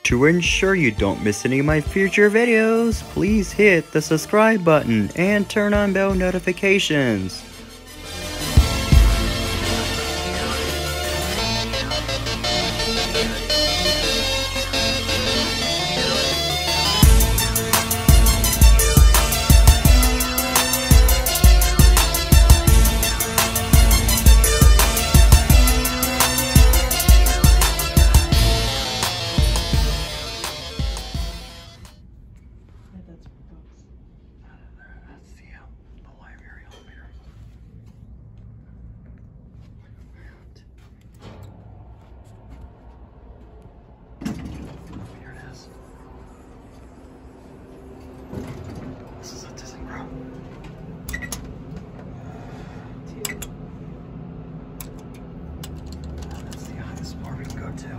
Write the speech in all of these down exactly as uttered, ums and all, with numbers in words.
To ensure you don't miss any of my future videos, please hit the subscribe button and turn on bell notifications. That's the, um, the library elevator. Here it is. This is a Thyssenkrupp. That's the highest floor we can go to.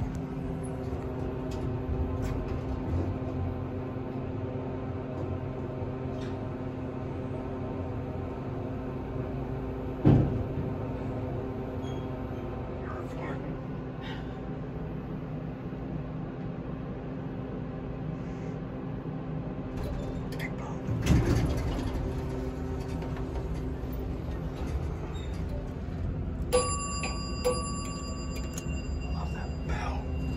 Love that bell.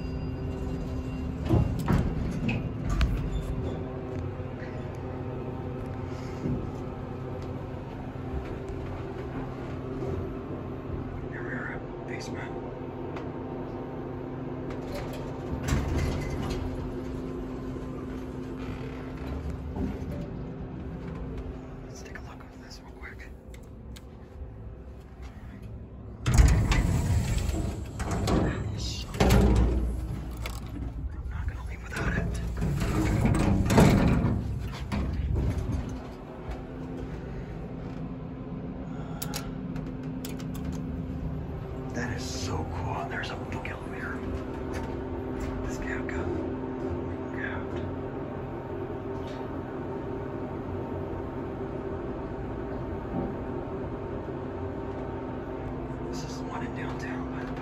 Here we are at basement. Let's take a look at this real quick. I'm not gonna leave without it. That is so cool. There's a book elevator. This cab got grabbed. This is the one in downtown, but